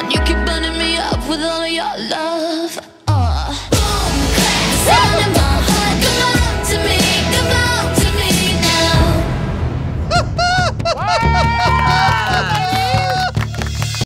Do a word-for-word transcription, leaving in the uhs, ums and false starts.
And you keep burning me up with all of your love.